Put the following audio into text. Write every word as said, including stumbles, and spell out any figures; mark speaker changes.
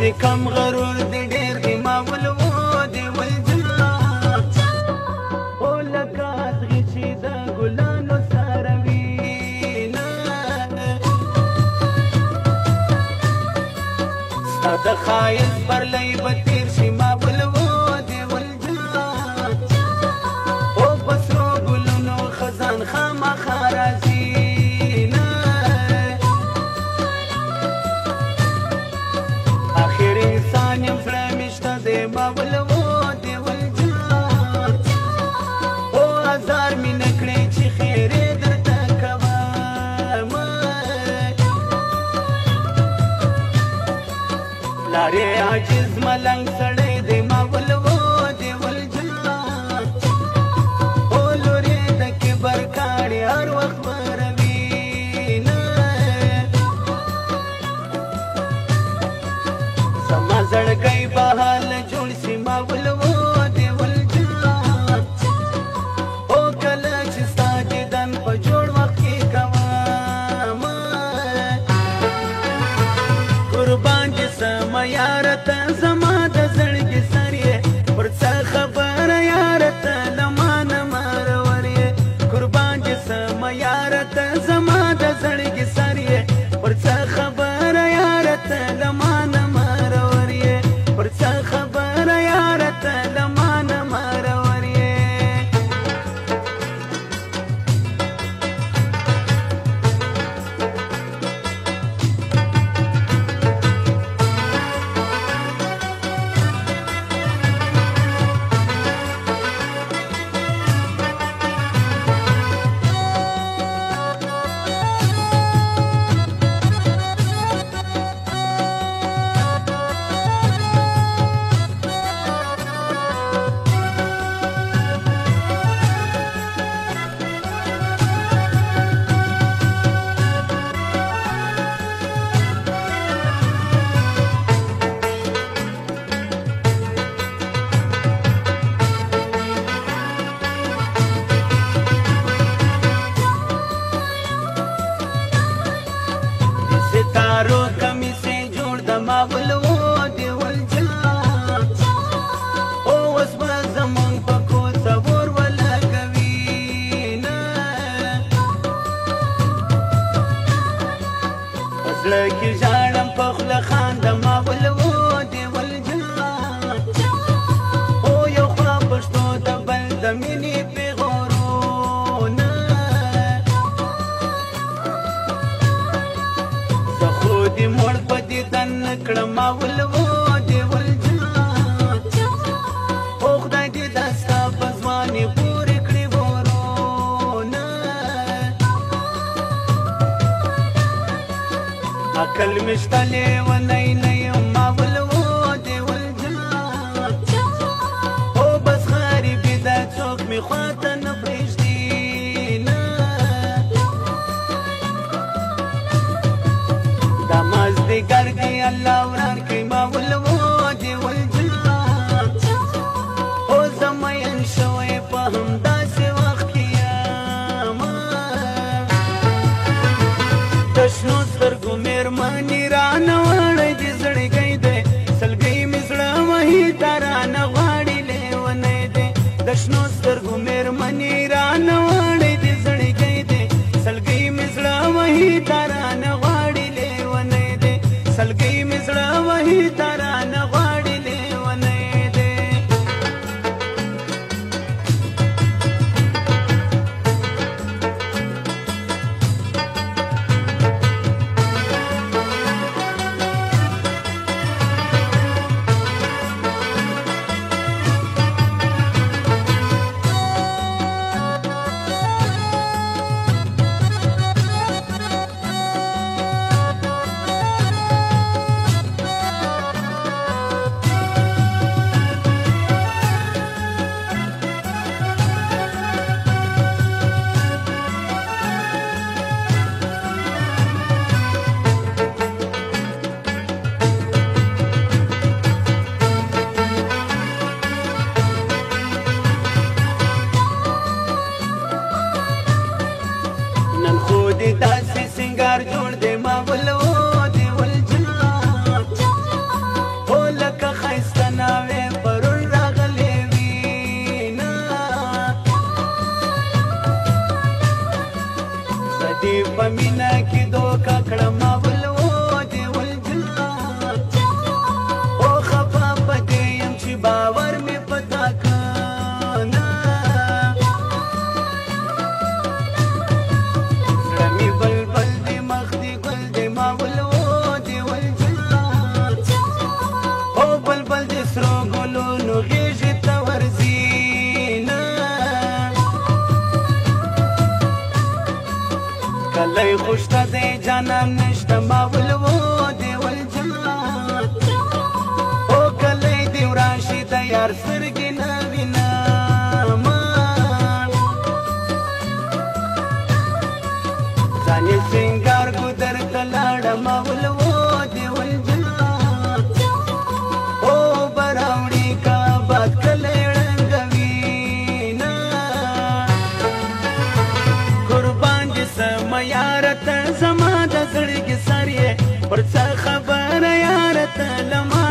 Speaker 1: دې کم غرور دې ډېر دې ما ولو دې ولجا او لکه ازغي چې د ګلانو سره وینا ستا د ښایست پرلی به تېر شي ما ولو دې ولجا او په سرو ګلونو خزان خامخا راځي یم زړه مې شته دی ما ولو دې ولجا او ازار مې نه کړې چې خیر یې درته کومه لارې عاجز ملنګ سړی دی ما ولو دې ولجا او لورې د کبر کاڼې هر وخت زړګی به حال جوړ شي ما ولو دې ولجا او کله چې ستا دیدن په جوړ وخت کې کومه قربان دې سم یاره ته زما د زړګي سر یې پر څه خبره یاره ته له ما نه مرور یې قربان دې سم یاره ته زما د زړګي سر یې پر څه خبره یاره ته له ما نه ستارو کمی سے جوړ د ما ولو دې ولجا او اوس به زمونږ په کوڅه ور ولګوي نه په زړه کې ژاړم په خوله خاندم ما ولو دې ولجا او یو خوا پښتو د بل د مینې پیغورونه دې مړ په دیدن کړم ما ولو دې ولجا او خدای دې دا ستا په ځواني پورې کړي ورونه عقل مې شته لیونی نه یم ما ولو دې ولجا او بس غریبي دا څوک مې خواته نه پرېږدي مازدیګر دی الله وران کړي ما ولو دې ولجا او زه مین شوی په همداسې وخت کې یم د شنو سترګو مېرمنې رانه وړی دې زړګی دی سلګۍ مې زړه وهي تا رانه غواړي لیونی دی د شنو سترګو مېرمنې رانه وړی دې زړګی دی سلګۍ مې زړه وهي تا رانه غواړي سلګۍ مې زړه وهي تا رانه غواړي لیونی دی دې په مینا کې دوکه کړم ولو دې ول جان او خفا په دې يم چې باور مې پتا کنه زړه مې بلبل دې مخ دې ګل دې ما ولو دې ول جان او بلبل دې سرو ګلونو غېږې ته ورځي کلی خوشته دی جانان نشته ما ولو دی ول جان او کلی دی وراشي د یار سترګې نه وینمه ځان یې سینګار ګودر ته لاړه ما ولو دی ول جان او به راوړي کاباد کلی ړنګوینه قربان دې سمه یاره ته زما د زړګي سر یې پر څه خبره یاره ته له ما